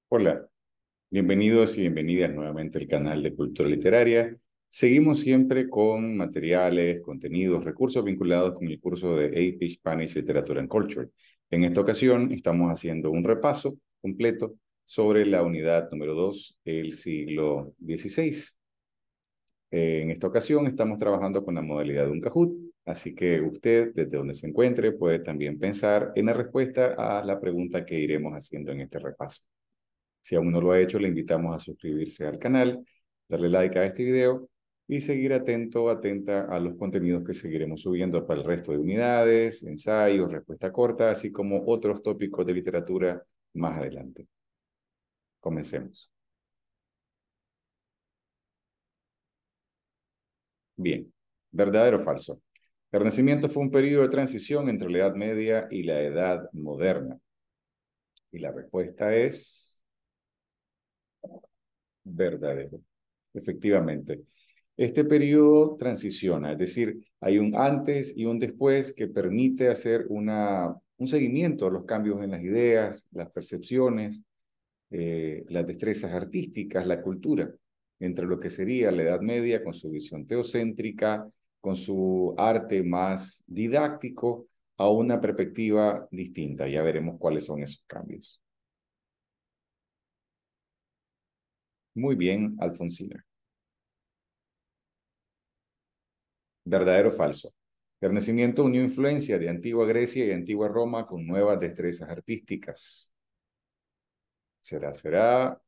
Hola, bienvenidos y bienvenidas nuevamente al canal de Cultura Literaria. Seguimos siempre con materiales, contenidos, recursos vinculados con el curso de AP Spanish Literature and Culture. En esta ocasión estamos haciendo un repaso completo sobre la unidad número 2, el siglo XVI. En esta ocasión estamos trabajando con la modalidad de un Kahoot, así que usted, desde donde se encuentre, puede también pensar en la respuesta a la pregunta que iremos haciendo en este repaso. Si aún no lo ha hecho, le invitamos a suscribirse al canal, darle like a este video y seguir atento o atenta a los contenidos que seguiremos subiendo para el resto de unidades, ensayos, respuesta corta, así como otros tópicos de literatura más adelante. Comencemos. Bien, ¿verdadero o falso? El Renacimiento fue un periodo de transición entre la Edad Media y la Edad Moderna. Y la respuesta es verdadero. Efectivamente. Este periodo transiciona, es decir, hay un antes y un después que permite hacer un seguimiento a los cambios en las ideas, las percepciones, las destrezas artísticas, la cultura, entre lo que sería la Edad Media con su visión teocéntrica, con su arte más didáctico, a una perspectiva distinta. Ya veremos cuáles son esos cambios. Muy bien, Alfonsina. ¿Verdadero o falso? El Renacimiento unió influencia de antigua Grecia y antigua Roma con nuevas destrezas artísticas. ¿Será?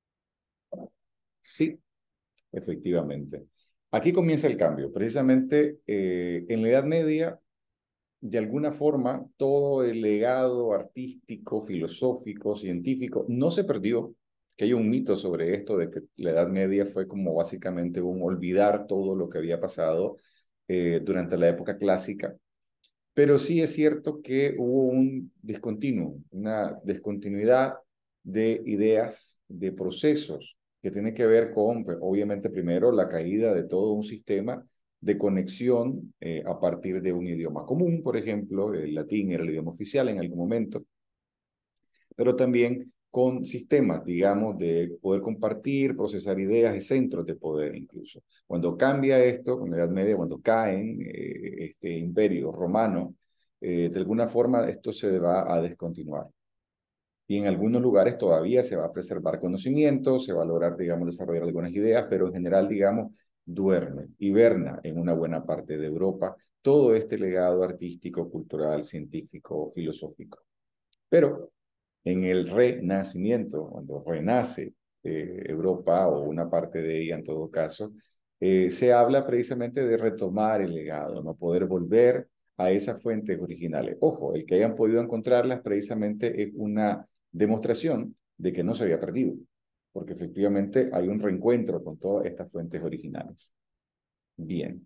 Sí, efectivamente. Aquí comienza el cambio. Precisamente en la Edad Media, de alguna forma, todo el legado artístico, filosófico, científico no se perdió, que hay un mito sobre esto de que la Edad Media fue como básicamente un olvidar todo lo que había pasado durante la época clásica. Pero sí es cierto que hubo un discontinuo, una descontinuidad de ideas, de procesos, que tiene que ver con, pues, obviamente, primero la caída de todo un sistema de conexión a partir de un idioma común, por ejemplo, el latín era el idioma oficial en algún momento, pero también con sistemas, digamos, de poder compartir, procesar ideas y centros de poder incluso. Cuando cambia esto, con la Edad Media, cuando caen este imperio romano, de alguna forma esto se va a descontinuar. Y en algunos lugares todavía se va a preservar conocimiento, se va a lograr, digamos, desarrollar algunas ideas, pero en general, digamos, duerme, hiberna en una buena parte de Europa todo este legado artístico, cultural, científico, filosófico. Pero en el Renacimiento, cuando renace Europa o una parte de ella en todo caso, se habla precisamente de retomar el legado, no poder volver a esas fuentes originales. Ojo, el que hayan podido encontrarlas precisamente es una demostración de que no se había perdido, porque efectivamente hay un reencuentro con todas estas fuentes originales. Bien,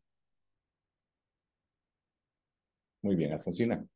muy bien, Alfonsina.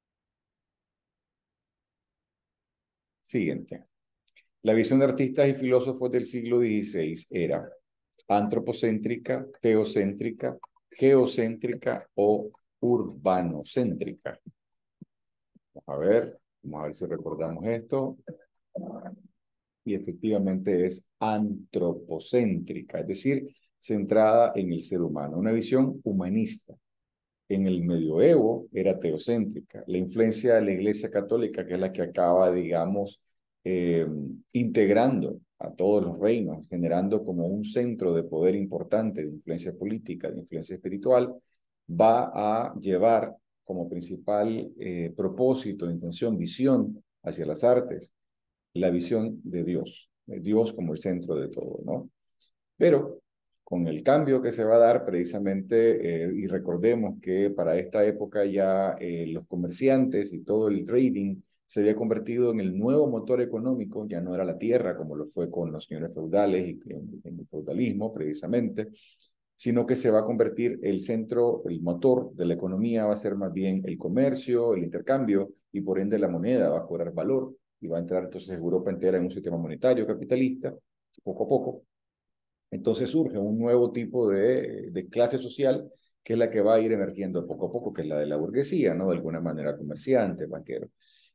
Siguiente. La visión de artistas y filósofos del siglo XVI era antropocéntrica, teocéntrica, geocéntrica o urbanocéntrica. Vamos a ver si recordamos esto. Y efectivamente es antropocéntrica, es decir, centrada en el ser humano, una visión humanista. En el medioevo era teocéntrica. La influencia de la Iglesia Católica, que es la que acaba, digamos, eh, integrando a todos los reinos, generando como un centro de poder importante, de influencia política, de influencia espiritual, va a llevar como principal propósito, intención, visión hacia las artes, la visión de Dios como el centro de todo, ¿no? Pero con el cambio que se va a dar precisamente, y recordemos que para esta época ya los comerciantes y todo el trading se había convertido en el nuevo motor económico, ya no era la tierra como lo fue con los señores feudales y en el feudalismo precisamente, sino que se va a convertir el centro, el motor de la economía va a ser más bien el comercio, el intercambio y por ende la moneda va a cobrar valor y va a entrar entonces Europa entera en un sistema monetario capitalista, poco a poco. Entonces surge un nuevo tipo de clase social que es la que va a ir emergiendo poco a poco, que es la de la burguesía, ¿no? De alguna manera comerciante, banquero.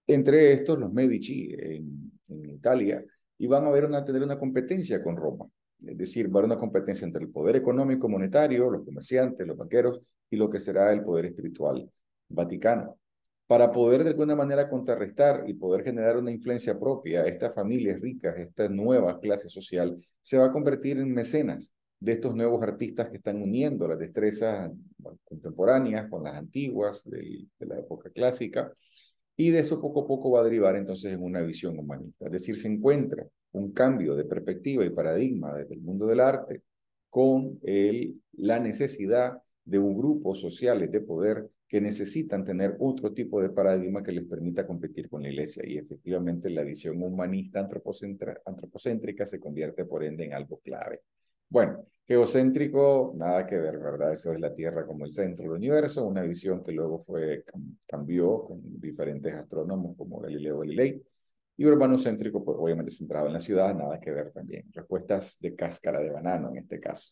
Entre estos, los Medici en Italia, y van a tener una competencia con Roma. Es decir, va a haber una competencia entre el poder económico monetario, los comerciantes, los banqueros, y lo que será el poder espiritual vaticano. Para poder de alguna manera contrarrestar y poder generar una influencia propia, estas familias ricas, esta nueva clase social, se va a convertir en mecenas de estos nuevos artistas que están uniendo las destrezas contemporáneas con las antiguas de la época clásica, y de eso poco a poco va a derivar entonces en una visión humanista. Es decir, se encuentra un cambio de perspectiva y paradigma desde el mundo del arte con la necesidad de un grupo sociales de poder que necesitan tener otro tipo de paradigma que les permita competir con la iglesia. Y efectivamente la visión humanista antropocéntrica se convierte por ende en algo clave. Bueno, geocéntrico, nada que ver, ¿verdad? Eso es la Tierra como el centro del universo, una visión que luego cambió con diferentes astrónomos como Galileo Galilei. Y urbanocéntrico, pues obviamente centrado en la ciudad, nada que ver también. Respuestas de cáscara de banano en este caso.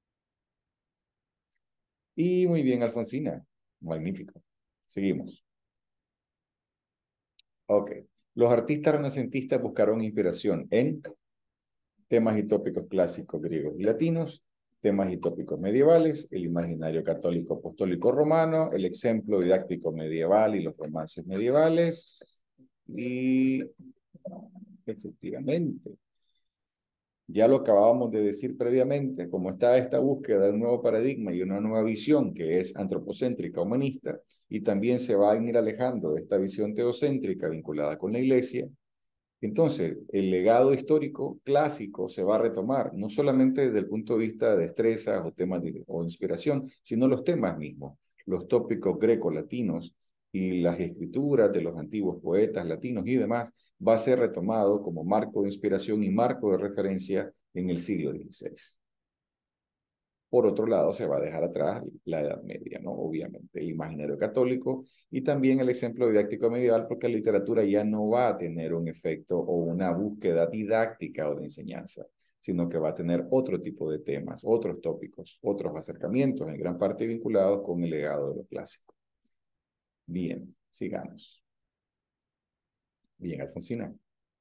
Y muy bien, Alfonsina. Magnífico. Seguimos. Ok. Los artistas renacentistas buscaron inspiración en temas y tópicos clásicos griegos y latinos, temas y tópicos medievales, el imaginario católico apostólico romano, el ejemplo didáctico medieval y los romances medievales. Y efectivamente, ya lo acabábamos de decir previamente, como está esta búsqueda de un nuevo paradigma y una nueva visión que es antropocéntrica humanista, y también se va a ir alejando de esta visión teocéntrica vinculada con la iglesia, entonces, el legado histórico clásico se va a retomar, no solamente desde el punto de vista de destrezas o temas o inspiración, sino los temas mismos, los tópicos greco-latinos y las escrituras de los antiguos poetas latinos y demás, va a ser retomado como marco de inspiración y marco de referencia en el siglo XVI. Por otro lado, se va a dejar atrás la Edad Media, ¿no? Obviamente, el imaginario católico y también el ejemplo didáctico medieval, porque la literatura ya no va a tener un efecto o una búsqueda didáctica o de enseñanza, sino que va a tener otro tipo de temas, otros tópicos, otros acercamientos, en gran parte vinculados con el legado de lo clásico. Bien, sigamos. Bien, Alfonsina.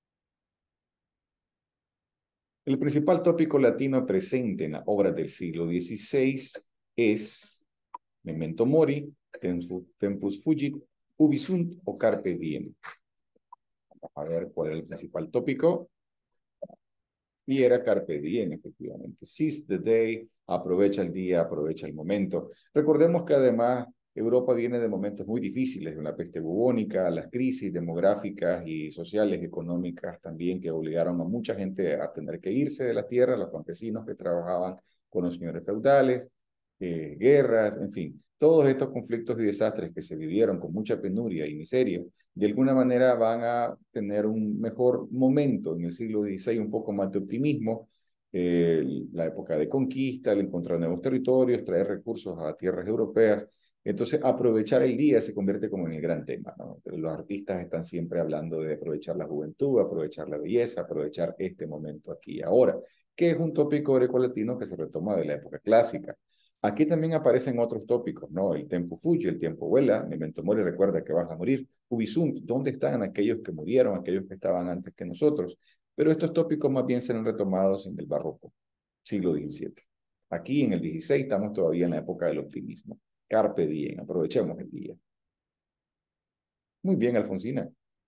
El principal tópico latino presente en las obras del siglo XVI es Memento Mori, Tempus Fugit, Ubisunt o Carpe Diem. Vamos a ver cuál era el principal tópico. Y era Carpe Diem, efectivamente. Seize the day, aprovecha el día, aprovecha el momento. Recordemos que además Europa viene de momentos muy difíciles, la peste bubónica, las crisis demográficas y sociales, económicas también, que obligaron a mucha gente a tener que irse de la tierra, los campesinos que trabajaban con los señores feudales, guerras, en fin, todos estos conflictos y desastres que se vivieron con mucha penuria y miseria, de alguna manera van a tener un mejor momento en el siglo XVI, un poco más de optimismo, la época de conquista, el encontrar nuevos territorios, traer recursos a tierras europeas. Entonces, aprovechar el día se convierte como en el gran tema, ¿no? Los artistas están siempre hablando de aprovechar la juventud, aprovechar la belleza, aprovechar este momento aquí y ahora, que es un tópico grecolatino que se retoma de la época clásica. Aquí también aparecen otros tópicos, ¿no? El tempo fuge, el tiempo vuela, memento mori, recuerda que vas a morir. Ubisunt, ¿dónde están aquellos que murieron, aquellos que estaban antes que nosotros? Pero estos tópicos más bien serán retomados en el barroco, siglo XVII. Aquí en el XVI estamos todavía en la época del optimismo. Carpe diem, aprovechemos el día. Muy bien, Alfonsina.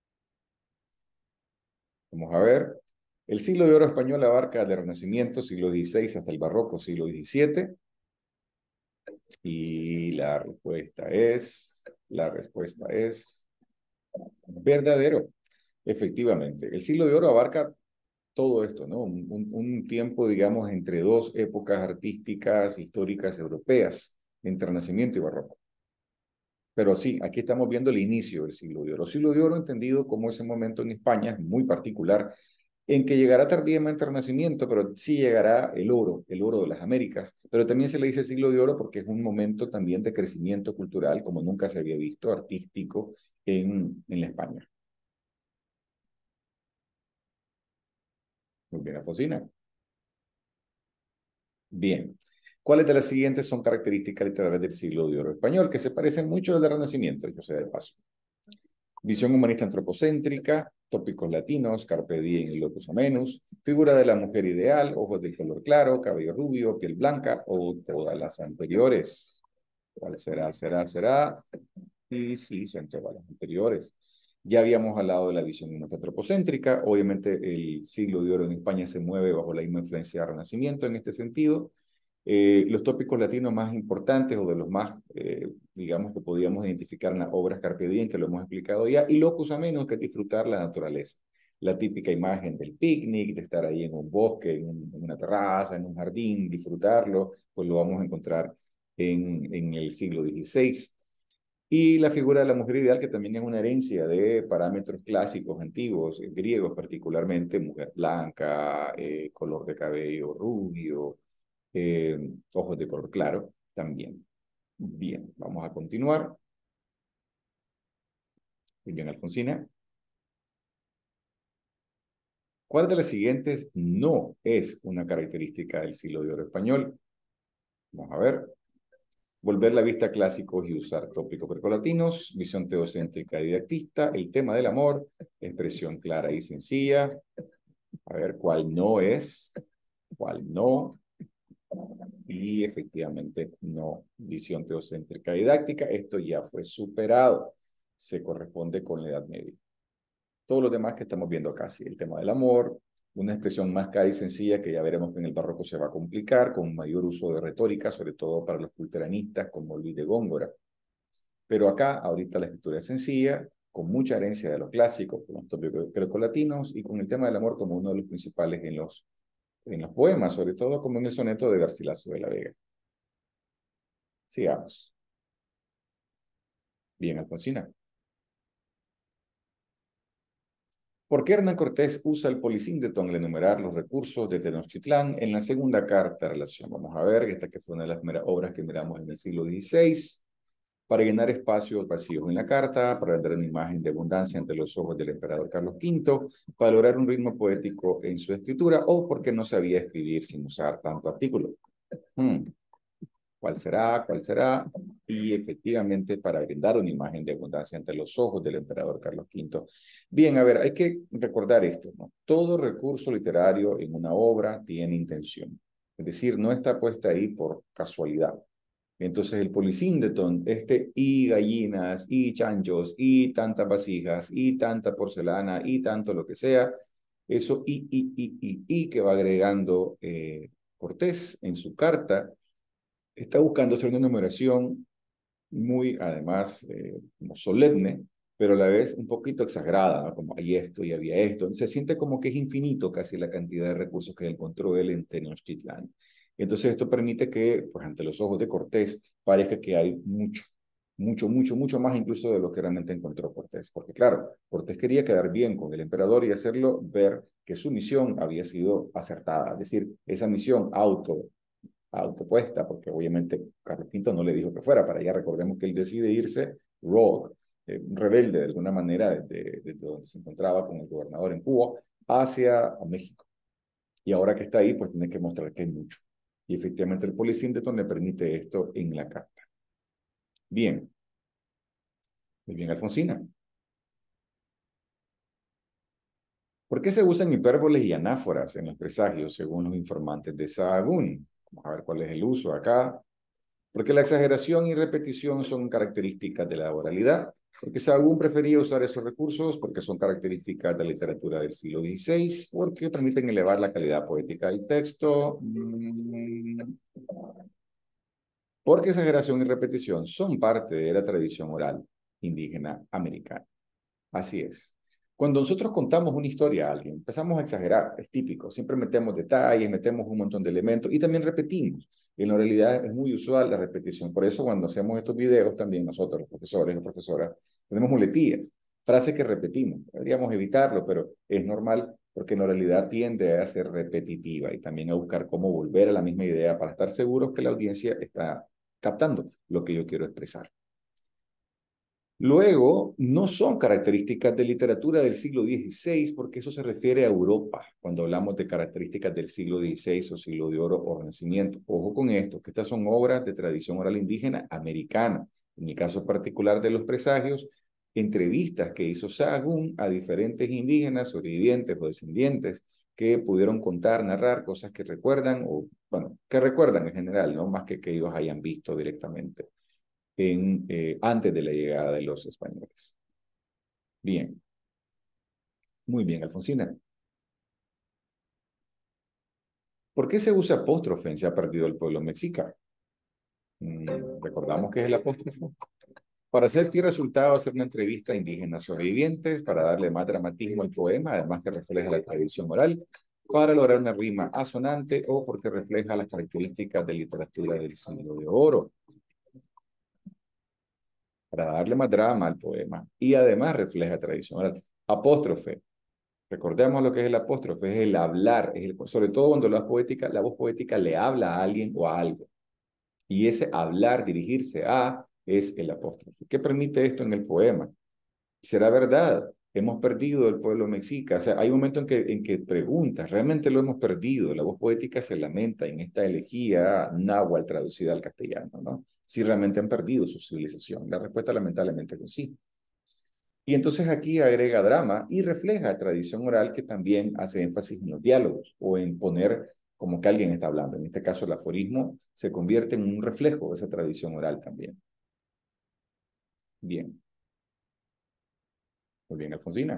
Vamos a ver. El siglo de oro español abarca el Renacimiento, siglo XVI hasta el barroco, siglo XVII. Y la respuesta es verdadero, efectivamente. El siglo de oro abarca todo esto, ¿no? Un tiempo, digamos, entre dos épocas artísticas, históricas, europeas, entre Renacimiento y Barroco. Pero sí, aquí estamos viendo el inicio del siglo de oro. El siglo de oro entendido como ese momento en España es muy particular, en que llegará tardíamente el Renacimiento, pero sí llegará el oro de las Américas. Pero también se le dice siglo de oro porque es un momento también de crecimiento cultural como nunca se había visto, artístico, en la España. Muy bien, Alfonsina. Bien. ¿Cuáles de las siguientes son características literarias del siglo de oro español que se parecen mucho al del Renacimiento? Yo sé de paso. Visión humanista antropocéntrica, tópicos latinos, carpe diem y locus amenus, figura de la mujer ideal, ojos de color claro, cabello rubio, piel blanca o todas las anteriores. ¿Cuál será? ¿Será? Y sí, son todas las anteriores. Ya habíamos hablado de la visión antropocéntrica. Obviamente el siglo de oro en España se mueve bajo la misma influencia del Renacimiento en este sentido. Los tópicos latinos más importantes o de los más, digamos, que podíamos identificar en las obras Carpe Diem, que lo hemos explicado ya, y locus amenus, que es disfrutar la naturaleza. La típica imagen del picnic, de estar ahí en un bosque, en una terraza, en un jardín, disfrutarlo, pues lo vamos a encontrar en el siglo XVI. Y la figura de la mujer ideal, que también es una herencia de parámetros clásicos antiguos, griegos particularmente, mujer blanca, color de cabello rubio, ojos de color claro también. Bien, vamos a continuar. Muy bien, Alfonsina. ¿Cuál de las siguientes no es una característica del siglo de oro español? Vamos a ver. Volver la vista a clásicos y usar tópicos precolatinos, visión teocéntrica y didactista, el tema del amor, expresión clara y sencilla. A ver cuál no es, cuál no. Y efectivamente no, visión teocéntrica didáctica, esto ya fue superado, se corresponde con la Edad Media. Todo lo demás que estamos viendo acá, sí, el tema del amor, una expresión más clara y sencilla que ya veremos que en el barroco se va a complicar, con mayor uso de retórica, sobre todo para los culteranistas como Luis de Góngora. Pero acá, ahorita la escritura es sencilla, con mucha herencia de los clásicos, con los tópicos grecolatinos y con el tema del amor como uno de los principales en los poemas, sobre todo como en el soneto de Garcilaso de la Vega. Sigamos. Bien, Alfonsina. ¿Por qué Hernán Cortés usa el polisíndeton al enumerar los recursos de Tenochtitlán en la segunda carta de relación? Vamos a ver, esta que fue una de las primeras obras que miramos en el siglo XVI, para llenar espacios vacíos en la carta, para dar una imagen de abundancia ante los ojos del emperador Carlos V, para lograr un ritmo poético en su escritura, o porque no sabía escribir sin usar tanto artículo. ¿Cuál será? ¿Cuál será? Y efectivamente para brindar una imagen de abundancia ante los ojos del emperador Carlos V. Bien, a ver, hay que recordar esto, ¿no? Todo recurso literario en una obra tiene intención. Es decir, no está puesta ahí por casualidad. Entonces el polisíndeton, y gallinas, y chanchos, y tantas vasijas, y tanta porcelana, y tanto lo que sea, eso y que va agregando Cortés en su carta, está buscando hacer una numeración muy, además, como solemne, pero a la vez un poquito exagerada, ¿no? Como hay esto y había esto. Se siente como que es infinito casi la cantidad de recursos que encontró él en Tenochtitlán. Entonces esto permite que, pues ante los ojos de Cortés, parezca que hay mucho más incluso de lo que realmente encontró Cortés. Porque claro, Cortés quería quedar bien con el emperador y hacerlo ver que su misión había sido acertada. Es decir, esa misión autopuesta, porque obviamente Carlos V no le dijo que fuera para allá. Recordemos que él decide irse rogue, rebelde de alguna manera, desde donde se encontraba con el gobernador en Cuba, hacia México. Y ahora que está ahí, pues tiene que mostrar que hay mucho. Y efectivamente el polisíndeton le permite esto en la carta. Bien. Muy bien, Alfonsina. ¿Por qué se usan hipérboles y anáforas en los presagios, según los informantes de Sahagún? Vamos a ver cuál es el uso acá. Porque la exageración y repetición son características de la oralidad, porque Sahagún prefería usar esos recursos, porque son características de la literatura del siglo XVI, porque permiten elevar la calidad poética del texto, porque exageración y repetición son parte de la tradición oral indígena americana. Así es. Cuando nosotros contamos una historia a alguien, empezamos a exagerar, es típico, siempre metemos detalles, metemos un montón de elementos y también repetimos. En la realidad es muy usual la repetición. Por eso cuando hacemos estos videos también nosotros, los profesores o profesoras, tenemos muletillas, frases que repetimos. Deberíamos evitarlo, pero es normal porque en la realidad tiende a ser repetitiva y también a buscar cómo volver a la misma idea para estar seguros que la audiencia está captando lo que yo quiero expresar. Luego, no son características de literatura del siglo XVI, porque eso se refiere a Europa, cuando hablamos de características del siglo XVI o siglo de oro o Renacimiento. Ojo con esto, que estas son obras de tradición oral indígena americana. En el caso particular de los presagios, entrevistas que hizo Sahagún a diferentes indígenas, sobrevivientes o descendientes que pudieron contar, narrar cosas que recuerdan, o bueno, que recuerdan en general, ¿no? Más que ellos hayan visto directamente antes de la llegada de los españoles. Bien, muy bien, Alfonsina. ¿Por qué se usa apóstrofe en Se ha perdido el pueblo mexica? Recordamos que es el apóstrofo. Para hacer fin resultado hacer una entrevista a indígenas sobrevivientes, para darle más dramatismo al poema, además que refleja la tradición oral, para lograr una rima asonante o porque refleja las características de literatura del siglo de oro, para darle más drama al poema y además refleja tradición oral. Apóstrofe. Recordemos lo que es el apóstrofe, es el hablar, sobre todo cuando la voz poética le habla a alguien o a algo. Y ese hablar, dirigirse a, es el apóstrofe. ¿Qué permite esto en el poema? ¿Será verdad? Hemos perdido el pueblo mexica. O sea, hay un momento en que preguntas, ¿realmente lo hemos perdido? La voz poética se lamenta en esta elegía náhuatl traducida al castellano, ¿no? Si realmente han perdido su civilización. La respuesta lamentablemente es que sí. Y entonces aquí agrega drama y refleja tradición oral que también hace énfasis en los diálogos o en poner como que alguien está hablando. En este caso, el aforismo se convierte en un reflejo de esa tradición oral también. Bien, muy bien, Alfonsina.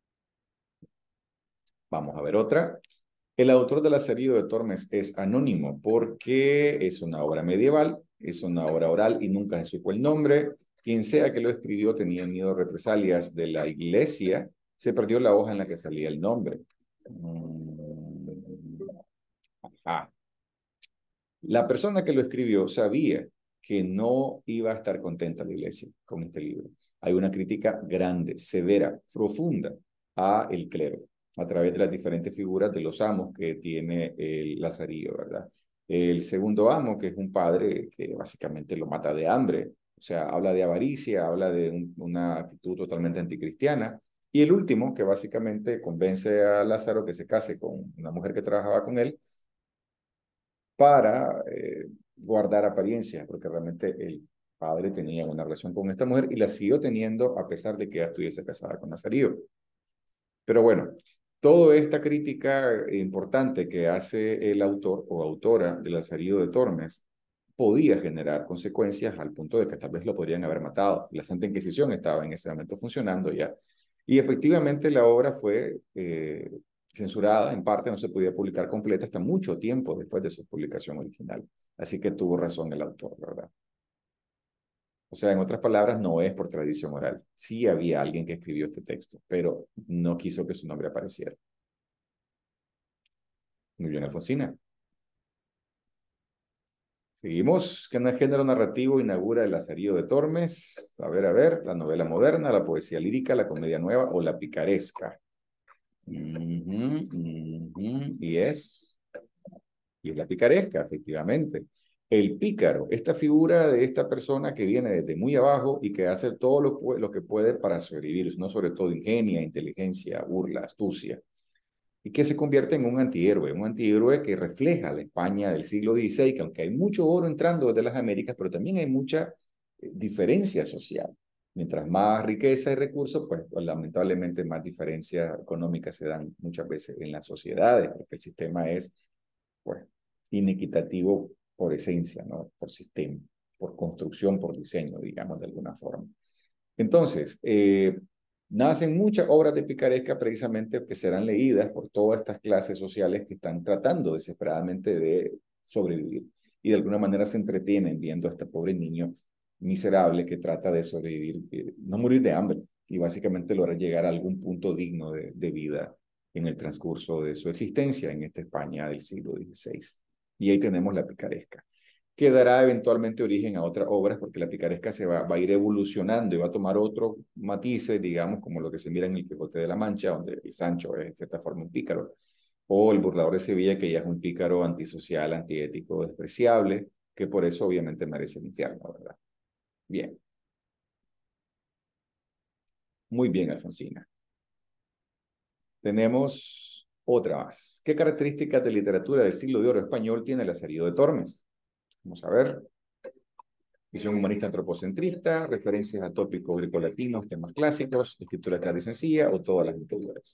Vamos a ver otra. El autor del Lazarillo de Tormes es anónimo porque es una obra medieval, es una obra oral y nunca se supo el nombre. Quien sea que lo escribió tenía miedo de represalias de la iglesia. Se perdió la hoja en la que salía el nombre. Ajá. La persona que lo escribió sabía que no iba a estar contenta la iglesia con este libro. Hay una crítica grande, severa, profunda a el clero, a través de las diferentes figuras de los amos que tiene el Lazarillo, ¿verdad? El segundo amo, que es un padre que básicamente lo mata de hambre, o sea, habla de avaricia, habla de una actitud totalmente anticristiana. Y el último, que básicamente convence a Lázaro que se case con una mujer que trabajaba con él, para guardar apariencias, porque realmente el padre tenía una relación con esta mujer y la siguió teniendo a pesar de que ya estuviese casada con Nazarío. Pero bueno, toda esta crítica importante que hace el autor o autora de Lazarillo de Tormes podía generar consecuencias al punto de que tal vez lo podrían haber matado. La Santa Inquisición estaba en ese momento funcionando ya. Y efectivamente la obra fue censurada, en parte no se podía publicar completa hasta mucho tiempo después de su publicación original. Así que tuvo razón el autor, ¿verdad? O sea, en otras palabras, no es por tradición oral. Sí había alguien que escribió este texto, pero no quiso que su nombre apareciera. Muy bien, Alfonsina. Seguimos. ¿Qué género narrativo inaugura el Lazarillo de Tormes? A ver, la novela moderna, la poesía lírica, la comedia nueva o la picaresca. Y es la picaresca, efectivamente. El pícaro, esta figura de esta persona que viene desde muy abajo y que hace todo lo que puede para sobrevivir, no sobre todo ingenia, inteligencia, burla, astucia, y que se convierte en un antihéroe que refleja la España del siglo XVI, que aunque hay mucho oro entrando desde las Américas, pero también hay mucha diferencia social. Mientras más riqueza y recursos, pues lamentablemente más diferencias económicas se dan muchas veces en las sociedades, porque el sistema es pues, inequitativo por esencia, ¿no? Por sistema, por construcción, por diseño, digamos, de alguna forma. Entonces, nacen muchas obras de picaresca precisamente que serán leídas por todas estas clases sociales que están tratando desesperadamente de sobrevivir y de alguna manera se entretienen viendo a este pobre niño miserable que trata de sobrevivir, no morir de hambre y básicamente lograr llegar a algún punto digno de vida en el transcurso de su existencia en esta España del siglo XVI. Y ahí tenemos la picaresca que dará eventualmente origen a otras obras, porque la picaresca va a ir evolucionando y va a tomar otros matices, digamos, como lo que se mira en el Quijote de la Mancha, donde el Sancho es en cierta forma un pícaro, o el Burlador de Sevilla, que ya es un pícaro antisocial, antiético, despreciable, que por eso obviamente merece el infierno, ¿verdad? Bien, muy bien, Alfonsina. Tenemos otra más. ¿Qué características de literatura del siglo de oro español tiene el Lazarillo de Tormes? Vamos a ver. Visión humanista antropocentrista, referencias a tópicos grecolatinos, temas clásicos, escritura clara y sencilla, o todas las anteriores.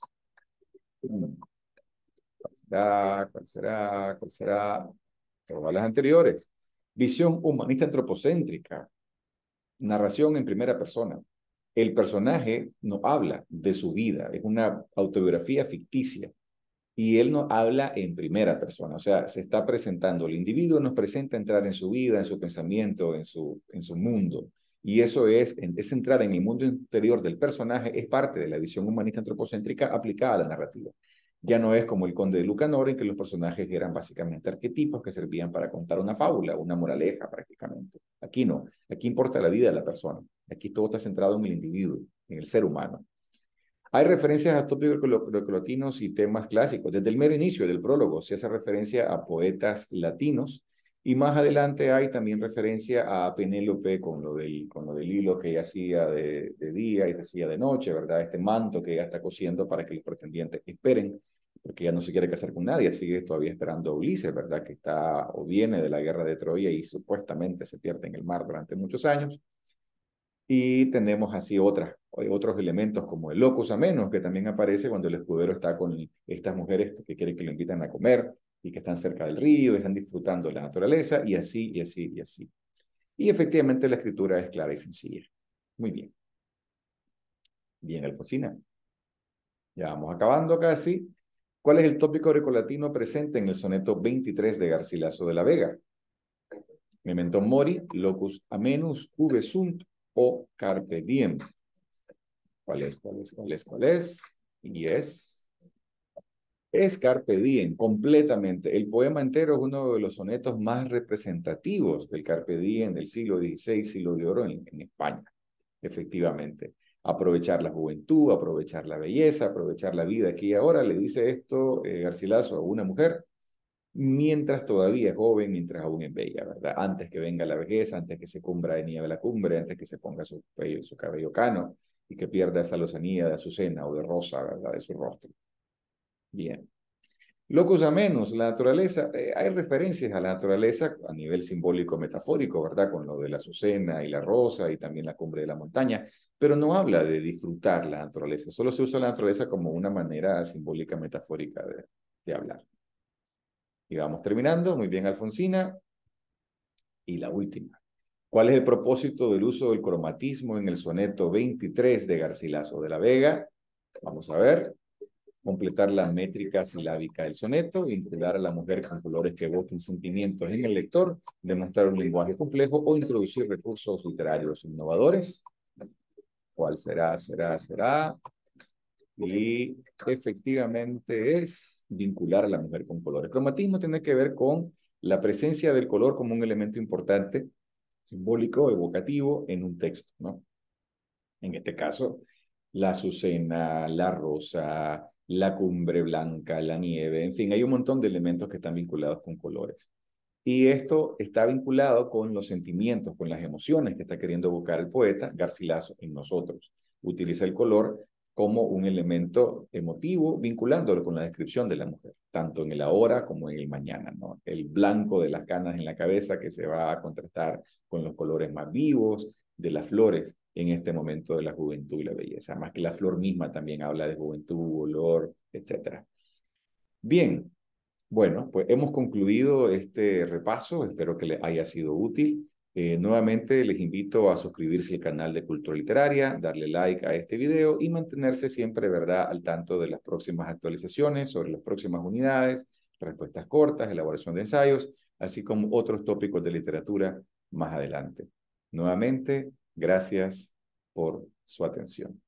¿Cuál será? ¿Cuál será? Todas las anteriores. Visión humanista antropocéntrica. Narración en primera persona. El personaje no habla de su vida, es una autobiografía ficticia. Y él nos habla en primera persona, o sea, se está presentando, el individuo nos presenta entrar en su vida, en su pensamiento, en su mundo. Y eso es entrar en el mundo interior del personaje, es parte de la visión humanista antropocéntrica aplicada a la narrativa. Ya no es como el Conde de Lucanor, en que los personajes eran básicamente arquetipos que servían para contar una fábula, una moraleja prácticamente. Aquí no, aquí importa la vida de la persona. Aquí todo está centrado en el individuo, en el ser humano. Hay referencias a tópicos grecolatinos y temas clásicos. Desde el mero inicio del prólogo se hace referencia a poetas latinos y más adelante hay también referencia a Penélope con lo del hilo que ella hacía de día y hacía de noche, ¿verdad? Este manto que ella está cosiendo para que los pretendientes esperen, porque ella no se quiere casar con nadie, sigue todavía esperando a Ulises, ¿verdad? Que está o viene de la guerra de Troya y supuestamente se pierde en el mar durante muchos años. Y tenemos así otros elementos como el locus amenus, que también aparece cuando el escudero está con estas mujeres que quieren que lo invitan a comer y que están cerca del río, y están disfrutando de la naturaleza, y así, y así, y así. Y efectivamente la escritura es clara y sencilla. Muy bien. Bien, Alfonsina. Ya vamos acabando casi. ¿Cuál es el tópico grecolatino presente en el soneto 23 de Garcilaso de la Vega? Memento mori, locus amenus, uve sunt o carpe diem. ¿Cuál es? ¿Cuál es? ¿Cuál es? ¿Cuál es? Y es Carpe Diem, completamente. El poema entero es uno de los sonetos más representativos del Carpe Diem del siglo XVI, siglo de oro en España, efectivamente. Aprovechar la juventud, aprovechar la belleza, aprovechar la vida aquí y ahora. Le dice esto Garcilaso a una mujer mientras todavía es joven, mientras aún es bella, ¿verdad? Antes que venga la vejez, antes que se cumbra de nieve la cumbre, antes que se ponga su cabello cano y que pierda esa lozanía de azucena o de rosa, ¿verdad? De su rostro. Bien. Locus amenus, la naturaleza, hay referencias a la naturaleza a nivel simbólico metafórico, ¿verdad? Con lo de la azucena y la rosa y también la cumbre de la montaña, pero no habla de disfrutar la naturaleza, solo se usa la naturaleza como una manera simbólica metafórica de hablar. Y vamos terminando, muy bien Alfonsina. Y la última. ¿Cuál es el propósito del uso del cromatismo en el soneto 23 de Garcilaso de la Vega? Vamos a ver. Completar la métrica silábica del soneto, vincular a la mujer con colores que evoquen sentimientos en el lector, demostrar un lenguaje complejo o introducir recursos literarios innovadores. ¿Cuál será? Será. Y efectivamente es vincular a la mujer con colores. Cromatismo tiene que ver con la presencia del color como un elemento importante, simbólico, evocativo en un texto, ¿no? En este caso, la azucena, la rosa, la cumbre blanca, la nieve, en fin, hay un montón de elementos que están vinculados con colores. Y esto está vinculado con los sentimientos, con las emociones que está queriendo evocar el poeta Garcilaso en nosotros. Utiliza el color como un elemento emotivo, vinculándolo con la descripción de la mujer, tanto en el ahora como en el mañana, ¿no? El blanco de las canas en la cabeza que se va a contrastar con los colores más vivos de las flores en este momento de la juventud y la belleza. Más que la flor misma también habla de juventud, olor, etc. Bien, bueno, pues hemos concluido este repaso, espero que les haya sido útil. Nuevamente les invito a suscribirse al canal de Cultura Literaria, darle like a este video y mantenerse siempre, ¿verdad?, al tanto de las próximas actualizaciones sobre las próximas unidades, respuestas cortas, elaboración de ensayos, así como otros tópicos de literatura más adelante. Nuevamente, gracias por su atención.